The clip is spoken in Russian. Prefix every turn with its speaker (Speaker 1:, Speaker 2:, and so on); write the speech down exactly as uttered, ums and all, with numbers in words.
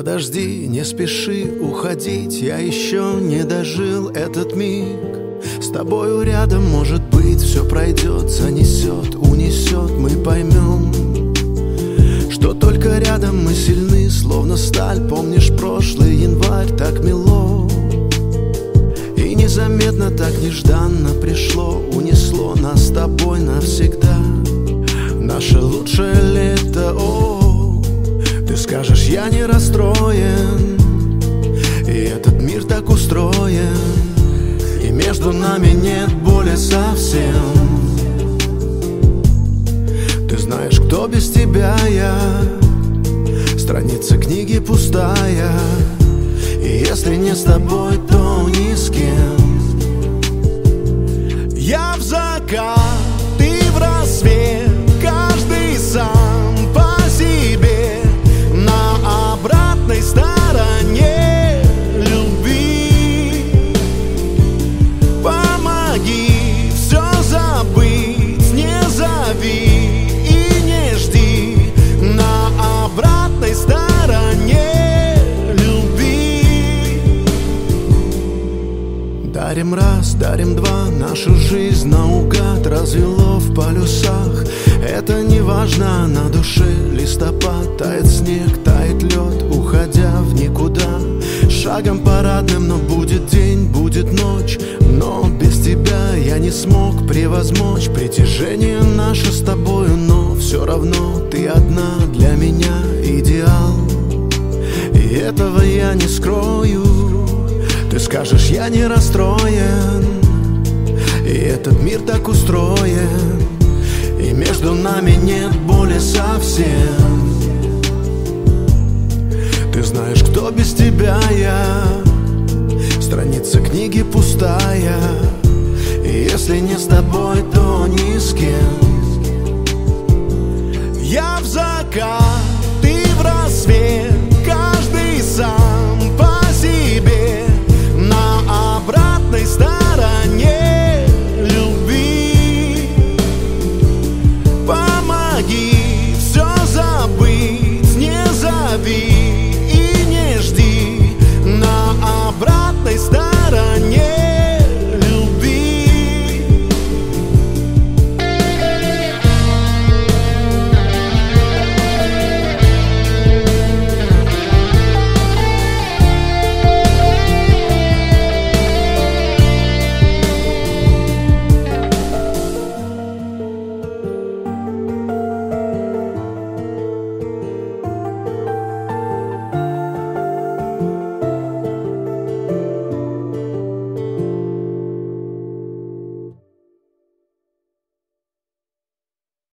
Speaker 1: Подожди, не спеши уходить, я еще не дожил этот миг. С тобою рядом, может быть, все пройдет, занесет, унесет, мы поймем, что только рядом мы сильны, словно сталь. Помнишь прошлый январь, так мило, и незаметно, так нежданно пришло, унесло нас с тобой навсегда. Наше лучшее лето, о, ты скажешь, я не расстроен, и этот мир так устроен, и между нами нет боли совсем. Ты знаешь, кто без тебя я, страница книги пустая, и если не с тобой, то ни с кем. Я в закат, ты в рассвет, каждый сам по себе, на обратной стороне любви. Помоги все забыть, не зови и не жди, на обратной стороне любви. Дарим раз, дарим два, нашу жизнь наугад развело в полюсах. Это не важно, на душе листопад, тает снег, тает лед, уходя в никуда. Шагом парадным, но будет день, будет ночь, но без тебя я не смог превозмочь притяжение наше с тобою, но все равно ты одна для меня идеал, и этого я не скрою. Ты скажешь, я не расстроен, и этот мир так устроен, и между нами нет боли совсем. Ты знаешь, кто без тебя я, страница книги пустая, и если не с тобой, то ни с кем. Я в закат,